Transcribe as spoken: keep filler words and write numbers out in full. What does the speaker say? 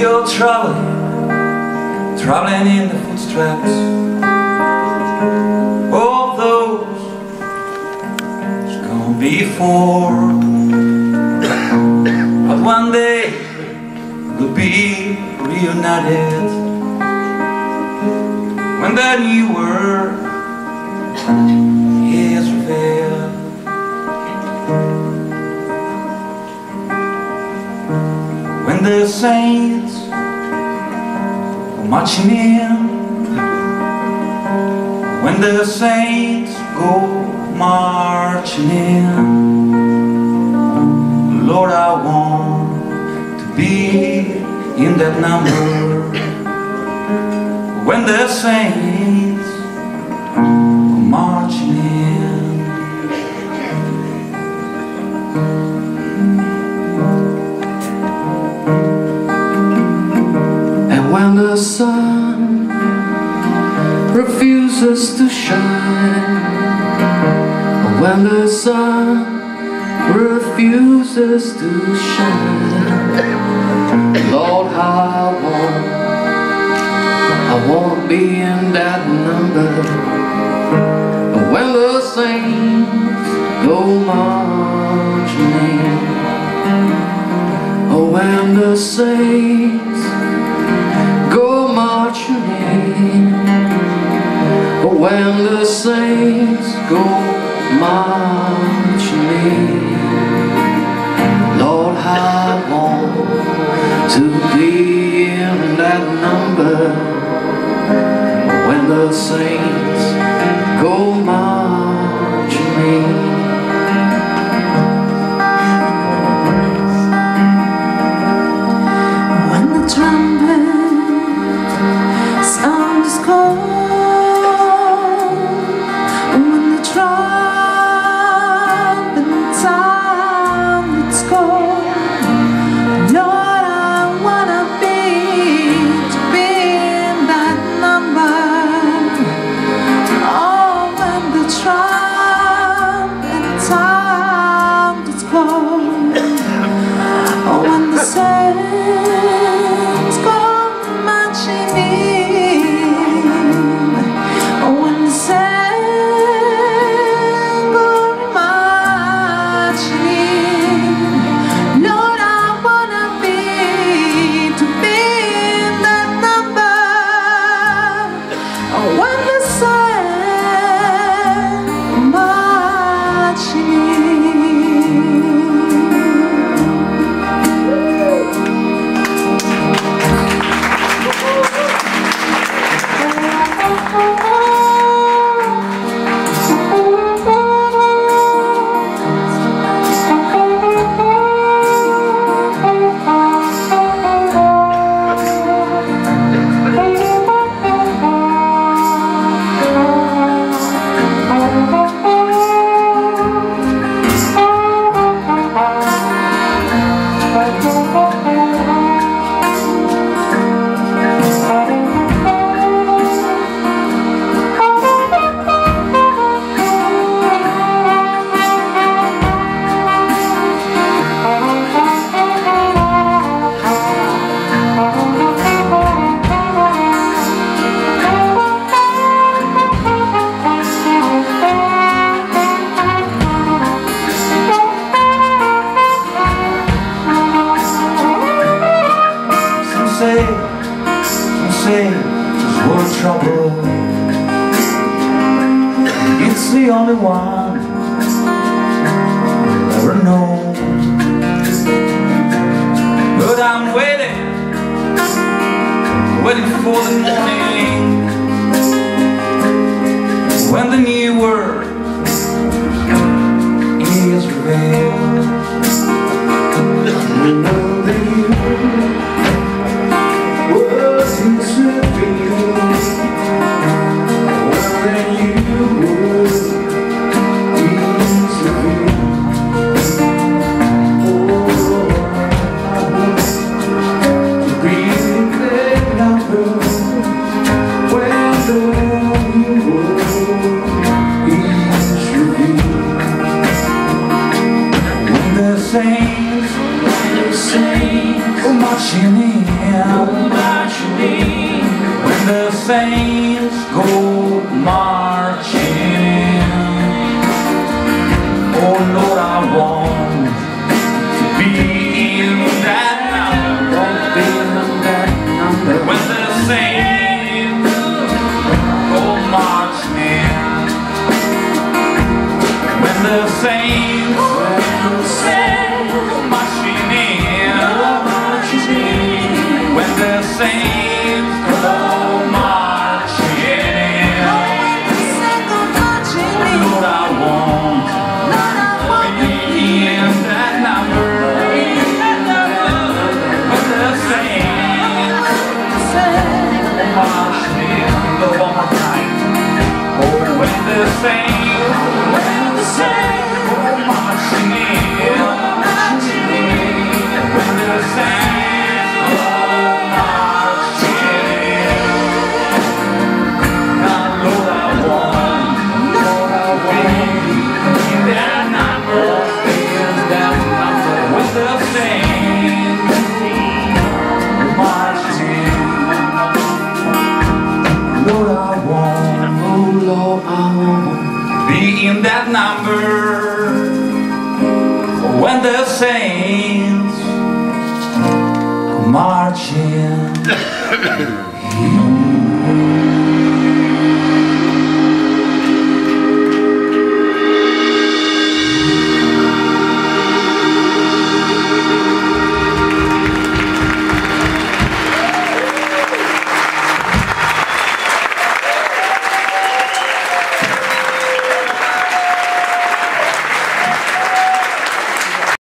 You're traveling, traveling in the footsteps of those who's gone before. But one day we'll be reunited when the new world is revealed. When the saints go marching in, when the saints go marching in, Lord, I want to be in that number. When the saints go marching in, when the sun refuses to shine, when the sun refuses to shine, Lord, how I want, I won't be in that number. When the saints go marching in, when the saints go marching in, when the saints go marching in, Lord, how I want to be in that number. When the saints go marching in, when the trumpet sound is cold, when the trumpet sound is cold, Lord, I wanna be to be in that number. Oh, when the trumpet sound is cold, oh, when the saints go marching in, when the saints go marching in, Lord, I wanna be to be in that number. When the saints go marching in. Say, some say there's world trouble. It's the only one I'll ever know. But I'm waiting, waiting for the morning when the new world is revealed. When the new saints, saints, marching in. marching in. When the saints go marching in. Oh Lord, I want to be in that number. Be in that number. When the saints go marching in. When the saints go marching in. When the saints go marching in. Lord, I want to be in that number. When the saints go marching in. Go one more time. Oh, when the saints go marching in. When the saints go marching in. Now, Lord, I want, Lord, I want in that number, in that number. When the saints go marching in. Lord, I want, oh Lord, I want be in that number. When the saints go marching in.